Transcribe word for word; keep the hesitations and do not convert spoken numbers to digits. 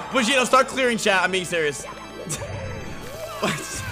Vegito, start clearing chat. I'm being serious. What?